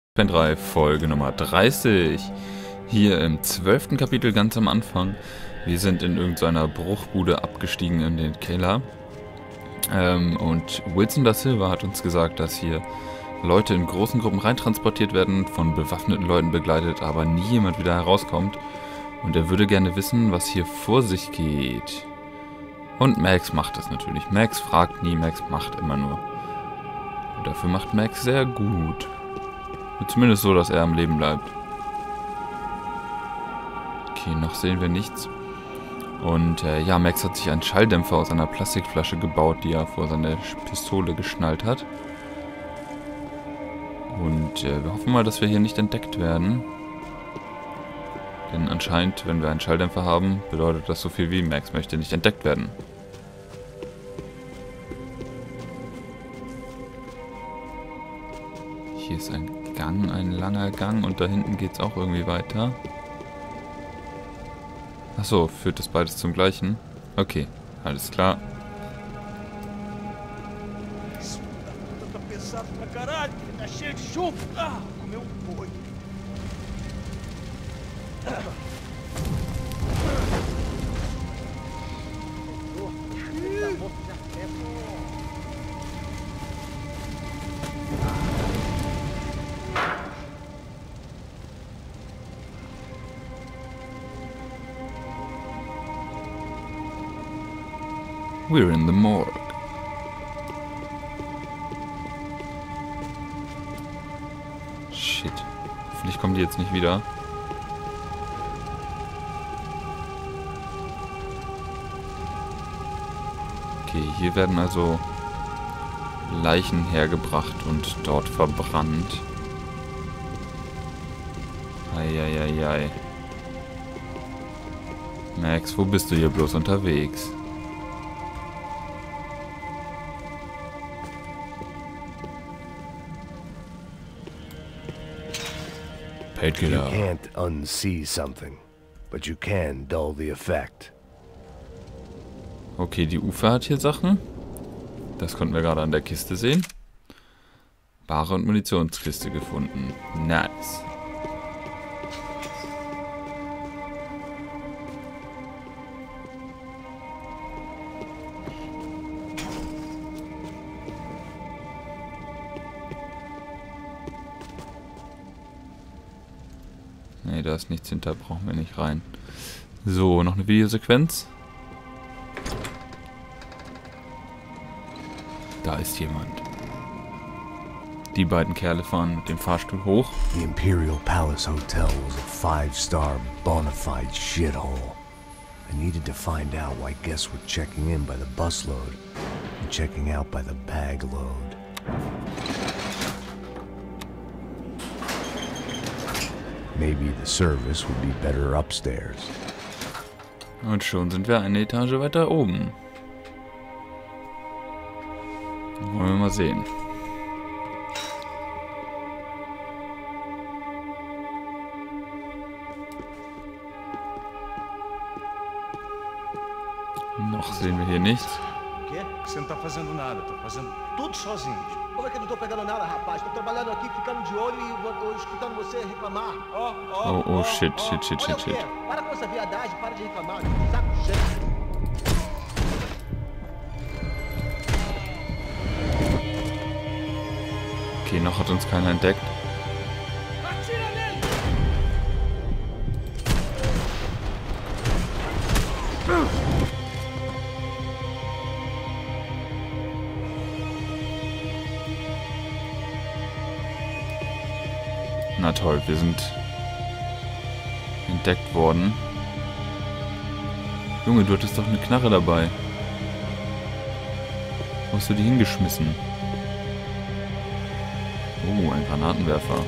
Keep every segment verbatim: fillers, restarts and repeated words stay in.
Ben drei, Folge Nummer dreißig. Hier im zwölften Kapitel ganz am Anfang. Wir sind in irgendeiner Bruchbude abgestiegen in den Keller. Ähm, und Wilson da Silva hat uns gesagt, dass hier Leute in großen Gruppen reintransportiert werden, von bewaffneten Leuten begleitet, aber nie jemand wieder herauskommt. Und er würde gerne wissen, was hier vor sich geht. Und Max macht es natürlich. Max fragt nie, Max macht immer nur. Und dafür macht Max sehr gut. Zumindest so, dass er am Leben bleibt. Okay, noch sehen wir nichts. Und äh, ja, Max hat sich einen Schalldämpfer aus einer Plastikflasche gebaut, die er vor seine Pistole geschnallt hat. Und äh, wir hoffen mal, dass wir hier nicht entdeckt werden. Denn anscheinend, wenn wir einen Schalldämpfer haben, bedeutet das so viel wie Max möchte nicht entdeckt werden. Hier ist ein Gang, ein langer Gang und da hinten geht es auch irgendwie weiter. Achso, führt das beides zum gleichen? Okay, alles klar. We're in the morgue. Shit. Hoffentlich kommen die jetzt nicht wieder. Okay, hier werden also Leichen hergebracht und dort verbrannt. Eieiei. Max, wo bist du hier bloß unterwegs? You can't unsee something, but you can dull the effect. Okay, die Ufer hat hier Sachen. Das konnten wir gerade an der Kiste sehen. Ware- und Munitionskiste gefunden. Nice. Ne, da ist nichts hinter, brauchen wir nicht rein. So, noch eine Videosequenz. Da ist jemand. Die beiden Kerle fahren mit dem Fahrstuhl hoch. The Imperial Palace Hotel was a five-star bona fide shithole. I needed to find out why guests were checking in by the busload and checking out by the bag load. Maybe the service would be better upstairs. Und schon sind wir eine Etage weiter oben. Wollen wir mal sehen. Noch sehen wir hier nichts. O quê? Você não tá fazendo nada, tô fazendo tudo sozinho. Como é que eu não tô pegando nada, rapaz? Tô trabalhando aqui, ficando de olho e vou- escutando você reclamar. Ó, ó, Oh, oh, ó, shit, ó. shit, shit, Olha shit, o quê? shit. Para com essa viadagem, para de reclamar. Saco cheio. Okay, noch hat uns keiner entdeckt. Atira nele! Na toll, wir sind entdeckt worden. Junge, du hattest doch eine Knarre dabei. Wo hast du die hingeschmissen? Oh, ein Granatenwerfer.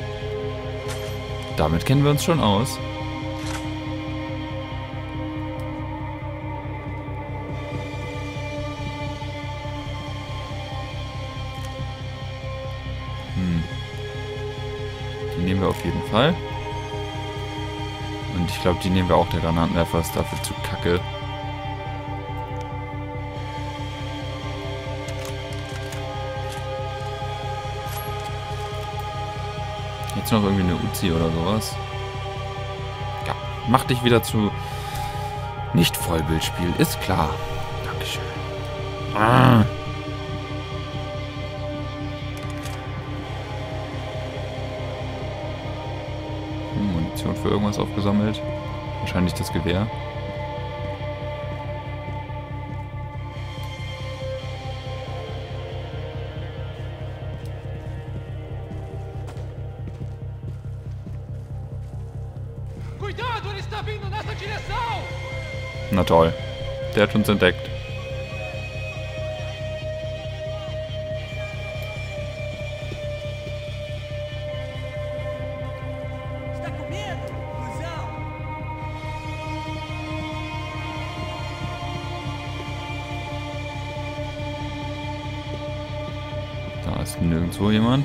Damit kennen wir uns schon aus. Hm. Die nehmen wir auf jeden Fall. Und ich glaube, die nehmen wir auch. Der Granatenwerfer ist dafür zu kacke. Jetzt noch irgendwie eine Uzi oder sowas. Ja, mach dich wieder zu nicht Vollbildspiel, ist klar. Dankeschön. Ah. Hm, Munition für irgendwas aufgesammelt. Wahrscheinlich das Gewehr. Cuidado, ele está vindo nessa direção! Na toll. Der hat uns entdeckt. Está com medo, cuzão? Da ist nirgendwo jemand.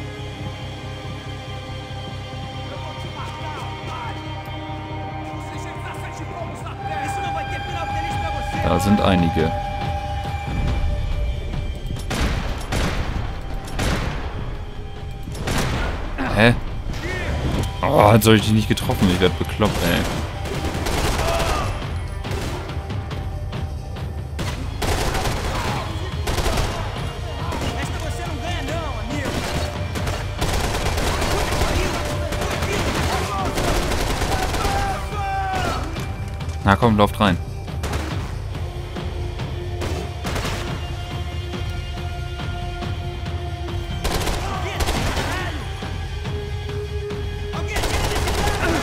Isso não vai ter final feliz pra você. Da sind einige. Hä? Oh, jetzt habe ich die nicht getroffen. Ich werde bekloppt, ey. Esta você não ganha não, amigo. Na komm, lauft rein. Alguém atira nesse cara!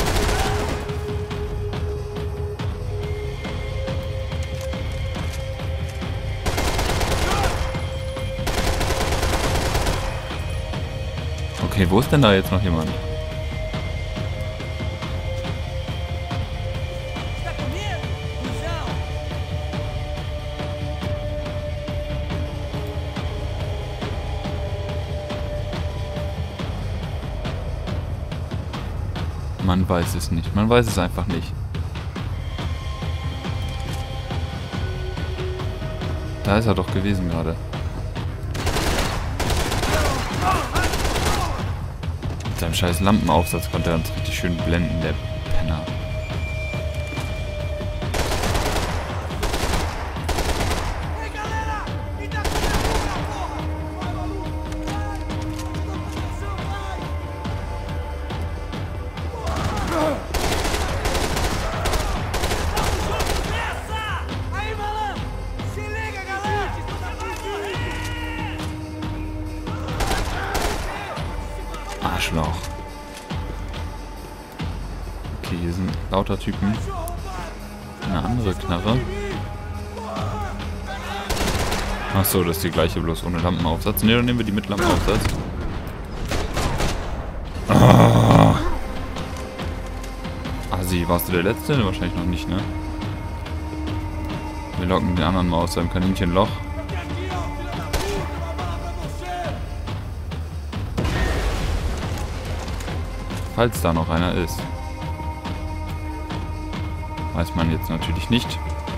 Okay, wo ist denn da jetzt noch jemand? Está com medo, cuzão? Man weiß es nicht. Man weiß es einfach nicht. Da ist er doch gewesen gerade. Mit seinem scheiß Lampenaufsatz konnte er uns richtig schön blenden, der Penner. Ei, galera! Me dá com a boca, porra! Vai, maluco! Vai! Tô com atenção, vai! Vamos, jogo dessa! Aí, malandro! Se liga, galera! Você vai morrer! Arschloch. Okay, hier sind lauter Typen. Eine andere Knarre. Achso, das ist die gleiche, bloß ohne Lampenaufsatz. Ne, dann nehmen wir die mit Lampenaufsatz. Ah. Assi, warst du der Letzte? Wahrscheinlich noch nicht, ne? Wir locken den anderen mal aus seinem Kaninchenloch. Falls da noch einer ist. Weiß man jetzt natürlich nicht.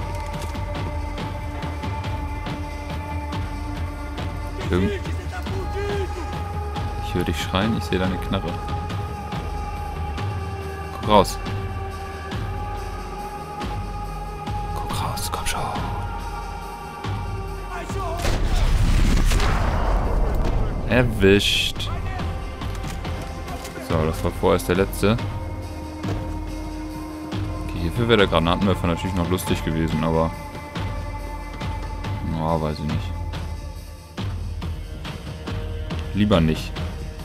Irgend ich höre dich schreien, ich sehe deine Knarre. Guck raus. Guck raus, komm schon. Erwischt. So, das war vorerst der letzte. Okay, hierfür wäre der Granatenwerfer natürlich noch lustig gewesen, aber... Na, weiß ich nicht. Lieber nicht.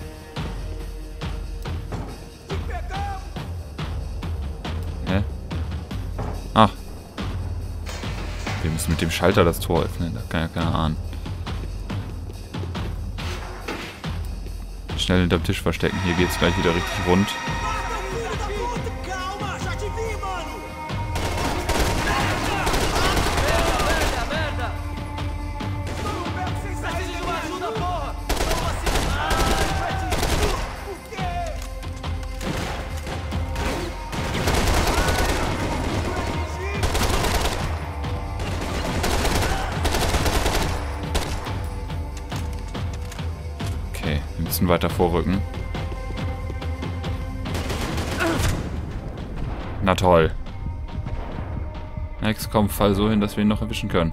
Hä? Ach. Wir müssen mit dem Schalter das Tor öffnen, das kann ja keiner ahnen. Schnell hinterm Tisch verstecken, hier geht's gleich wieder richtig rund. Calma, já te vi, mano! Merda, merda! Preciso Preciso de uma ajuda, porra! O quê? Okay, wir müssen weiter vorrücken. Na toll. Max, komm, fall so hin, dass wir ihn noch erwischen können.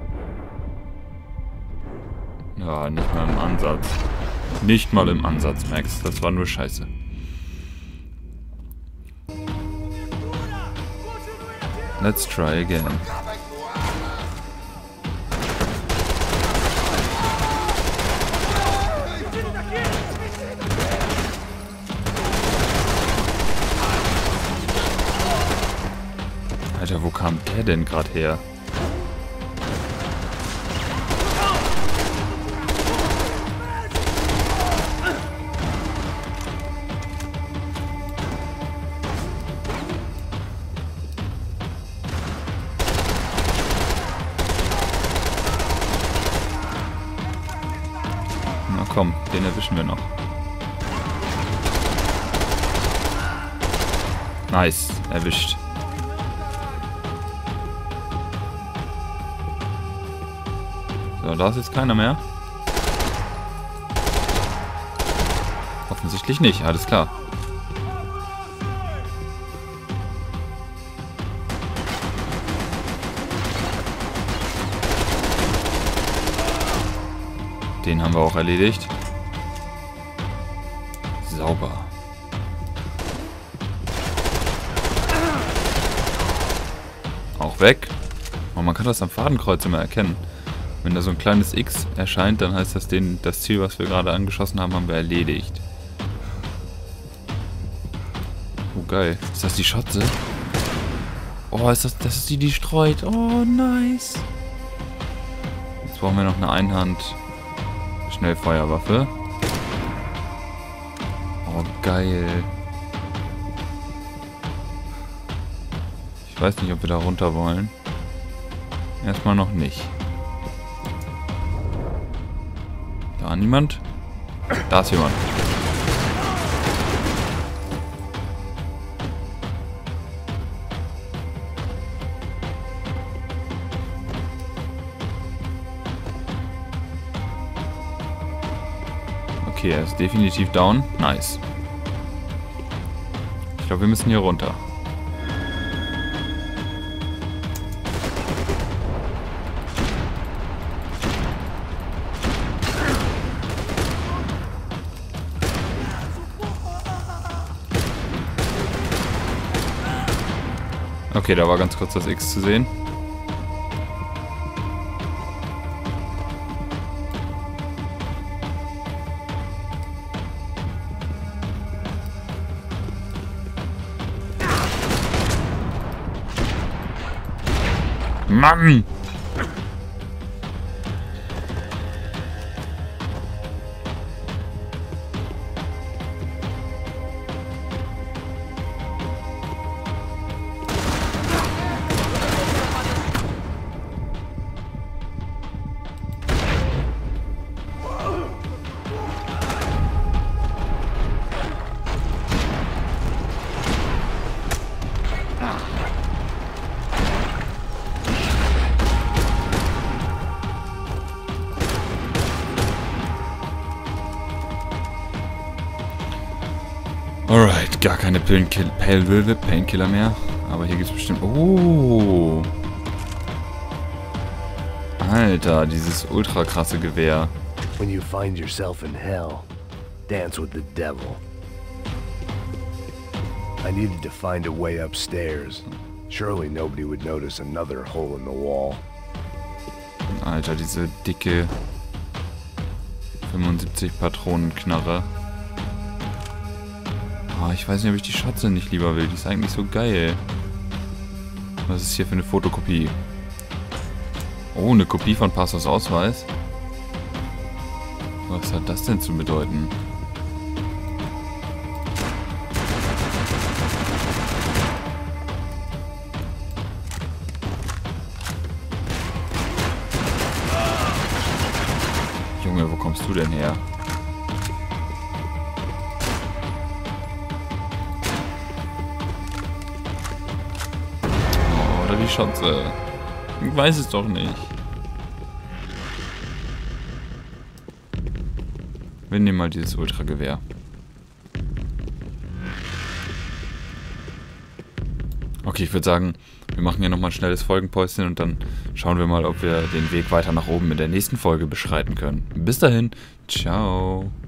Ja, nicht mal im Ansatz. Nicht mal im Ansatz, Max. Das war nur Scheiße. Let's try again. Alter, wo kam der denn gerade her? Na komm, den erwischen wir noch. Nice, erwischt. So, da ist jetzt keiner mehr. Offensichtlich nicht, alles klar. Den haben wir auch erledigt. Sauber. Auch weg. Und man kann das am Fadenkreuz immer erkennen. Wenn da so ein kleines X erscheint, dann heißt das, den, das Ziel, was wir gerade angeschossen haben, haben wir erledigt. Oh geil. Ist das die Schotze? Oh, ist das, das ist die, die streut. Oh, nice. Jetzt brauchen wir noch eine Einhand Schnellfeuerwaffe. Oh, geil. Ich weiß nicht, ob wir da runter wollen. Erstmal noch nicht. Da niemand? Da ist jemand. Okay, er ist definitiv down. Nice. Ich glaube, wir müssen hier runter. Okay, da war ganz kurz das X zu sehen. Mann! Alright, gar keine Painkiller Painkiller mehr. Aber hier gibt's bestimmt... Oh! Alter, dieses ultra krasse Gewehr. When you find yourself in hell, dance with the devil. I needed to find a way upstairs. Surely nobody would notice another hole in the wall. Alter, diese dicke fünfundsiebzig Patronenknarre. Oh, ich weiß nicht, ob ich die Schotze nicht lieber will. Die ist eigentlich so geil. Was ist hier für eine Fotokopie? Oh, eine Kopie von Passos Ausweis. Was hat das denn zu bedeuten? Junge, wo kommst du denn her? Oh, oder die Schotze. Ich weiß es doch nicht. Wir nehmen mal dieses Ultragewehr. Okay, ich würde sagen, wir machen hier nochmal ein schnelles Folgenpäuschen und dann schauen wir mal, ob wir den Weg weiter nach oben in der nächsten Folge beschreiten können. Bis dahin, ciao.